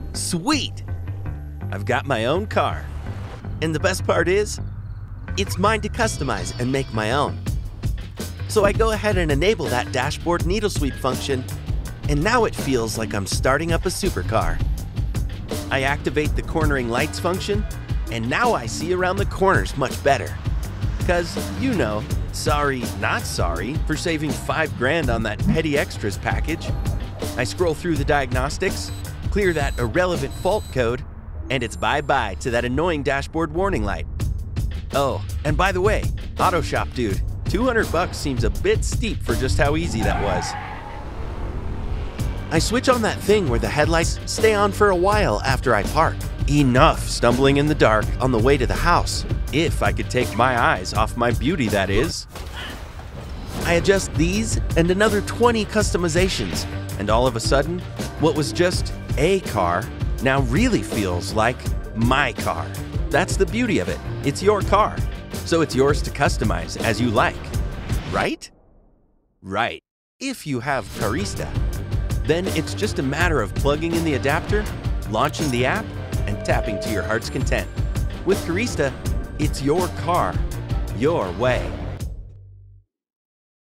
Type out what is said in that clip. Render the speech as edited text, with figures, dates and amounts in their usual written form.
Sweet! I've got my own car. And the best part is, it's mine to customize and make my own. So I go ahead and enable that dashboard needle sweep function, and now it feels like I'm starting up a supercar. I activate the cornering lights function, and now I see around the corners much better. Cause, you know, sorry, not sorry for saving $5 grand on that petty extras package. I scroll through the diagnostics, clear that irrelevant fault code, and it's bye-bye to that annoying dashboard warning light. Oh, and by the way, Auto Shop dude, $200 seems a bit steep for just how easy that was. I switch on that thing where the headlights stay on for a while after I park. Enough stumbling in the dark on the way to the house, if I could take my eyes off my beauty, that is. I adjust these and another 20 customizations, and all of a sudden, what was just a car now really feels like my car. That's the beauty of it. It's your car, so it's yours to customize as you like, right? Right, if you have Carista. Then it's just a matter of plugging in the adapter, launching the app, and tapping to your heart's content. With Carista, it's your car, your way.